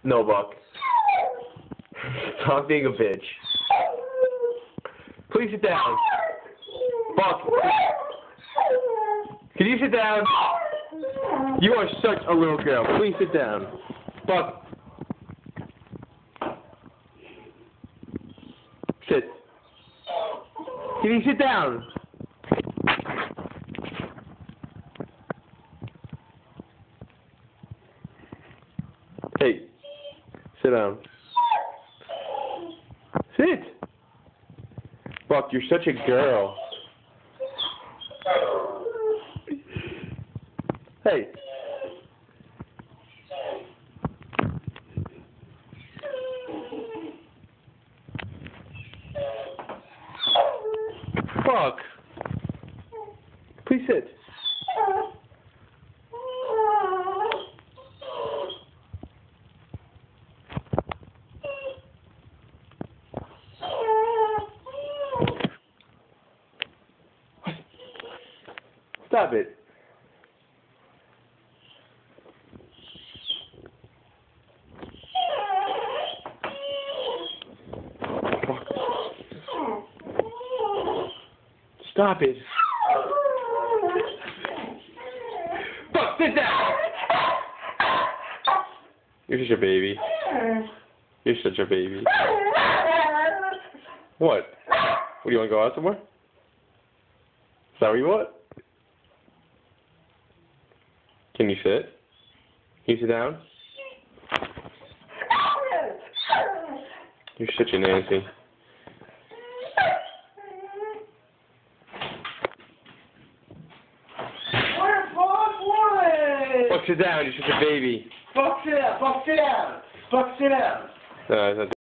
No, Buck. Stop being a bitch. Please sit down. Buck. Can you sit down? You are such a little girl. Please sit down. Buck. Sit. Can you sit down? Hey. Sit down. Sit. Buck, you're such a girl. Hey. Buck. Please sit. Stop it. Stop it. Buck, sit down! You're such a baby. You're such a baby. What? Do you want to go out somewhere? Is that what you want? Can you sit? Can you sit down? You're such a Nancy. Buck, sit down. You're such a baby. Buck, sit down. Buck, sit down. Buck, sit down. No,